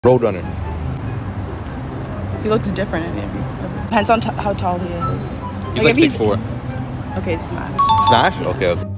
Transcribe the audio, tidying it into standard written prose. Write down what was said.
Roadrunner. He looks different in every. Depends on how tall he is. He's like 6'4". Okay, Smash. Smash? Okay.